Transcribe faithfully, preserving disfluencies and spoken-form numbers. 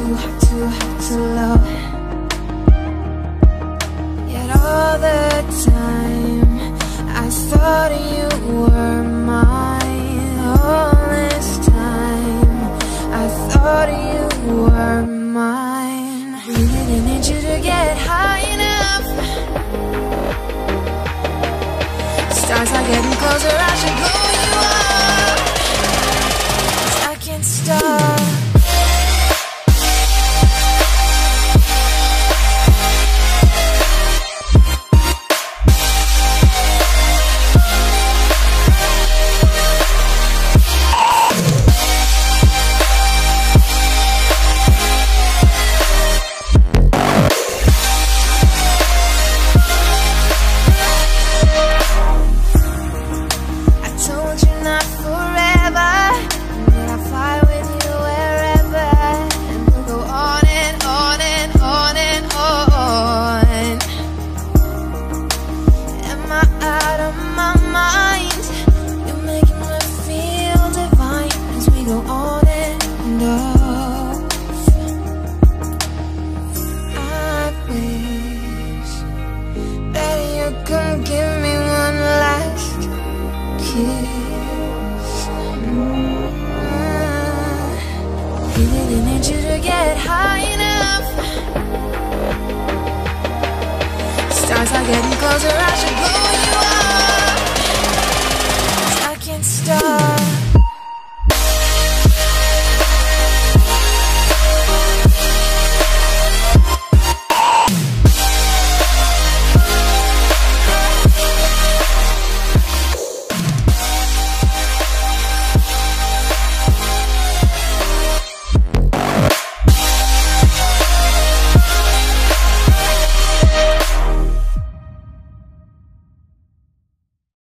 too, too, too low. Yet all the time I thought you were mine. All this time I thought you were mine. Really need you to get high enough. Stars are getting closer, I should blow you up, 'cause I can't stop. Really need you to get high enough. Stars are getting closer, I should blow you